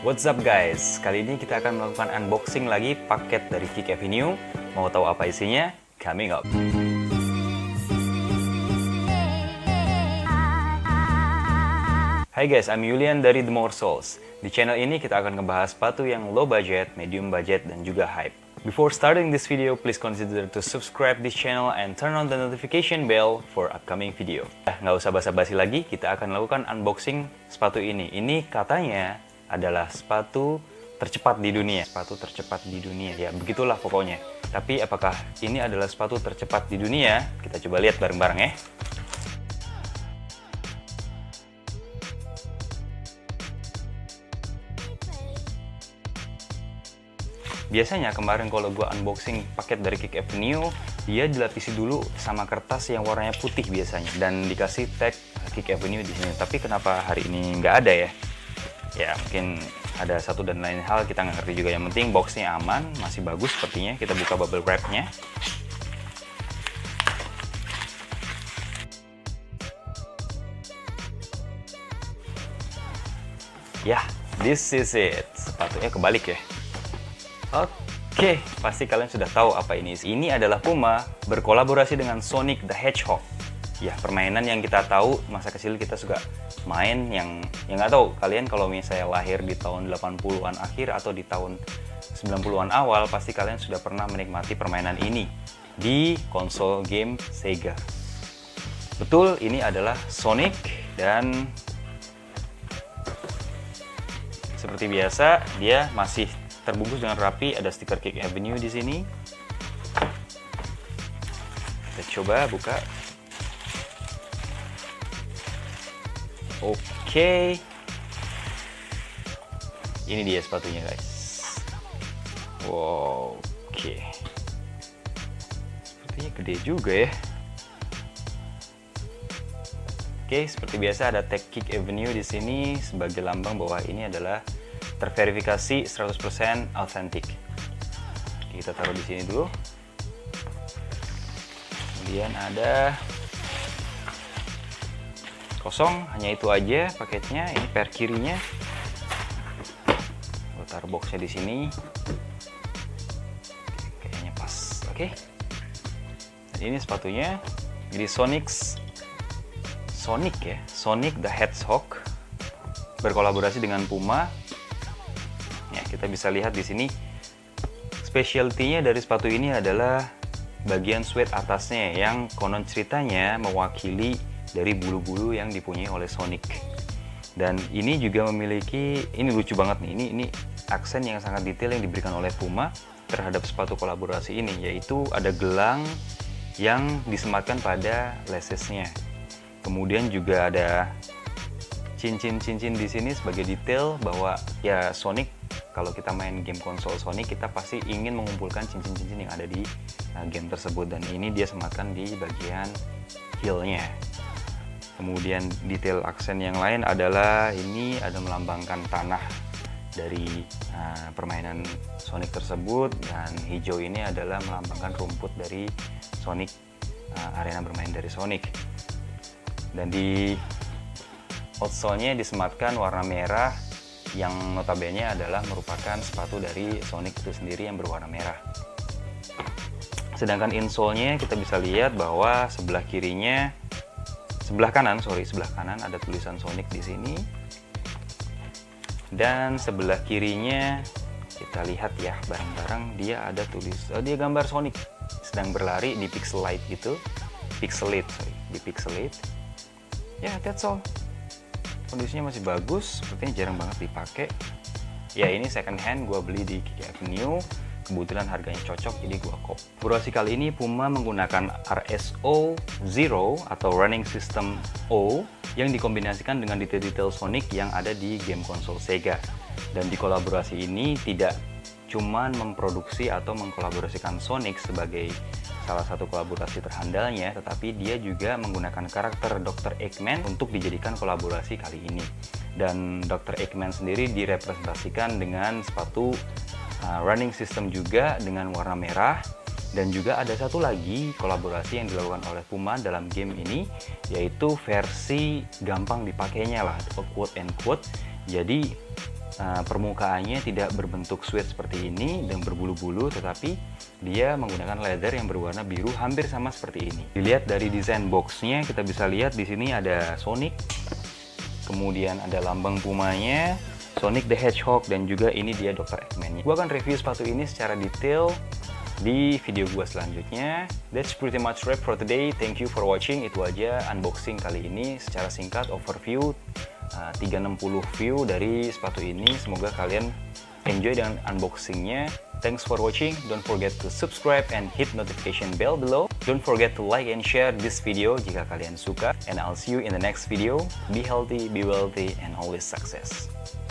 What's up guys? Kali ini kita akan melakukan unboxing lagi paket dari Kick Avenue. Mau tahu apa isinya? Coming up. Hai guys, I'm Julian dari The More Souls. Di channel ini kita akan ngebahas sepatu yang low budget, medium budget, dan juga hype. Before starting this video, please consider to subscribe this channel and turn on the notification bell for upcoming video. Nggak usah basa-basi lagi, kita akan lakukan unboxing sepatu ini. Ini katanya adalah sepatu tercepat di dunia. Sepatu tercepat di dunia, ya begitulah pokoknya. Tapi apakah ini adalah sepatu tercepat di dunia? Kita coba lihat bareng-bareng ya. Biasanya kemarin kalau gue unboxing paket dari Kick Avenue, dia dilapisi dulu sama kertas yang warnanya putih biasanya dan dikasih tag Kick Avenue di sini. Tapi kenapa hari ini nggak ada ya? Ya mungkin ada satu dan lain hal, kita nggak ngerti juga. Yang penting boxnya aman, masih bagus sepertinya. Kita buka bubble wrapnya. Ya, this is it. Sepatunya kebalik ya. Oke, pasti kalian sudah tahu apa ini. Ini adalah Puma berkolaborasi dengan Sonic the Hedgehog. Ya, permainan yang kita tahu masa kecil kita suka main, yang nggak tahu kalian kalau misalnya lahir di tahun 80-an akhir atau di tahun 90-an awal, pasti kalian sudah pernah menikmati permainan ini di konsol game Sega. Betul, ini adalah Sonic dan seperti biasa dia masih terbungkus dengan rapi, ada stiker Kick Avenue di sini. Kita coba buka. Oke. Ini dia sepatunya, guys. Wow, oke. Sepertinya gede juga ya. Oke, seperti biasa ada tag Kick Avenue di sini sebagai lambang bahwa ini adalah terverifikasi 100% authentic. Kita taruh di sini dulu. Kemudian ada kosong, hanya itu aja paketnya. Ini per kirinya. Gue taruh boxnya di sini. Kayaknya pas. Oke. Dan ini sepatunya. Jadi Sonic ya, Sonic the Hedgehog berkolaborasi dengan Puma. Ya, kita bisa lihat di sini specialty-nya dari sepatu ini adalah bagian suede atasnya yang konon ceritanya mewakili dari bulu-bulu yang dipunyai oleh Sonic. Dan ini juga memiliki, ini lucu banget nih, ini aksen yang sangat detail yang diberikan oleh Puma terhadap sepatu kolaborasi ini, yaitu ada gelang yang disematkan pada laces-nya. Kemudian juga ada cincin-cincin di sini sebagai detail bahwa ya Sonic, kalau kita main game konsol Sonic, kita pasti ingin mengumpulkan cincin-cincin yang ada di game tersebut, dan ini dia sematkan di bagian heel-nya. Kemudian detail aksen yang lain adalah ini ada melambangkan tanah dari permainan Sonic tersebut, dan hijau ini adalah melambangkan rumput dari Sonic, arena bermain dari Sonic. Dan di outsole-nya disematkan warna merah yang notabene adalah merupakan sepatu dari Sonic itu sendiri yang berwarna merah. Sedangkan insole-nya kita bisa lihat bahwa sebelah kanan ada tulisan Sonic di sini. Dan sebelah kirinya kita lihat ya bareng-bareng, dia ada dia gambar Sonic sedang berlari di pixelate gitu. Di pixelate. Ya, that's all. Kondisinya masih bagus, sepertinya jarang banget dipakai. Ya, ini second hand, gue beli di Kick Avenue. Kebetulan harganya cocok, jadi gue kop. Kolaborasi kali ini Puma menggunakan RSO Zero atau Running System O yang dikombinasikan dengan detail-detail Sonic yang ada di game konsol Sega. Dan di kolaborasi ini tidak cuman memproduksi atau mengkolaborasikan Sonic sebagai salah satu kolaborasi terhandalnya, tetapi dia juga menggunakan karakter Dr. Eggman untuk dijadikan kolaborasi kali ini. Dan Dr. Eggman sendiri direpresentasikan dengan sepatu running system juga dengan warna merah. Dan juga ada satu lagi kolaborasi yang dilakukan oleh Puma dalam game ini, yaitu versi gampang dipakainya lah, quote and quote. Jadi permukaannya tidak berbentuk suede seperti ini dan berbulu-bulu, tetapi dia menggunakan leather yang berwarna biru hampir sama seperti ini. Dilihat dari desain boxnya, kita bisa lihat di sini ada Sonic, kemudian ada lambang Pumanya, Sonic the Hedgehog, dan juga ini dia Dr. Eggman-nya. Gua akan review sepatu ini secara detail di video gua selanjutnya. That's pretty much wrap for today. Thank you for watching. Itu aja unboxing kali ini secara singkat, overview 360 view dari sepatu ini. Semoga kalian enjoy dengan unboxingnya. Thanks for watching. Don't forget to subscribe and hit notification bell below. Don't forget to like and share this video jika kalian suka. And I'll see you in the next video. Be healthy, be wealthy, and always success.